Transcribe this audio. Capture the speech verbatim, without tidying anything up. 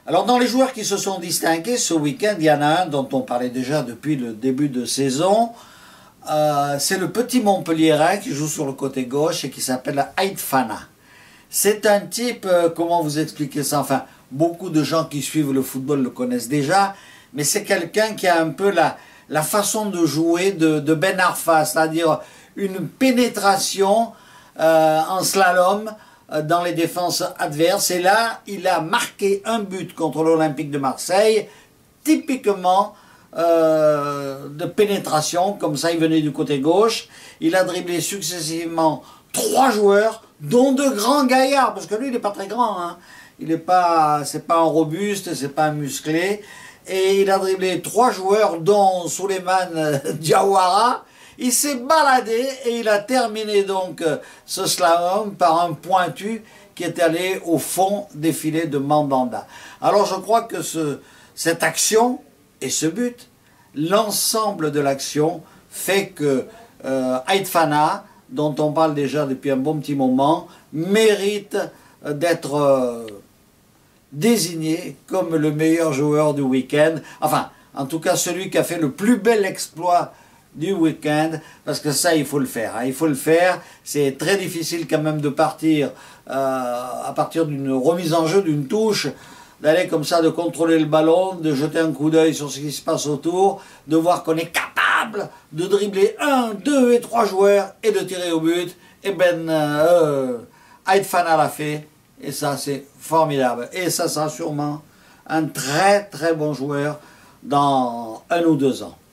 Alors dans les joueurs qui se sont distingués ce week-end, il y en a un dont on parlait déjà depuis le début de saison. Euh, c'est le petit Montpelliérain qui joue sur le côté gauche et qui s'appelle Ait Fana. C'est un type, euh, comment vous expliquer ça, enfin, beaucoup de gens qui suivent le football le connaissent déjà, mais c'est quelqu'un qui a un peu la, la façon de jouer de, de Ben Arfa, c'est-à-dire une pénétration euh, en slalom euh, dans les défenses adverses. Et là, il a marqué un but contre l'Olympique de Marseille, typiquement euh, de pénétration, comme ça il venait du côté gauche. Il a dribblé successivement trois joueurs, dont de grands gaillards, parce que lui il n'est pas très grand, hein. Il n'est pas, c'est pas un robuste, c'est pas un musclé, et il a dribblé trois joueurs, dont Souleymane Diawara. Il s'est baladé et il a terminé donc ce slalom par un pointu qui est allé au fond des filets de Mandanda. Alors je crois que ce, cette action et ce but, l'ensemble de l'action fait que euh, Ait Fana, dont on parle déjà depuis un bon petit moment, mérite d'être euh, désigné comme le meilleur joueur du week-end. Enfin, en tout cas, celui qui a fait le plus bel exploit du week-end, parce que ça, il faut le faire. Hein, il faut le faire. C'est très difficile quand même de partir euh, à partir d'une remise en jeu, d'une touche, d'aller comme ça, de contrôler le ballon, de jeter un coup d'œil sur ce qui se passe autour, de voir qu'on est capable de dribbler un, deux et trois joueurs et de tirer au but. Et ben, euh, Ait Fana l'a fait, et ça c'est formidable. Et ça sera sûrement un très très bon joueur dans un ou deux ans.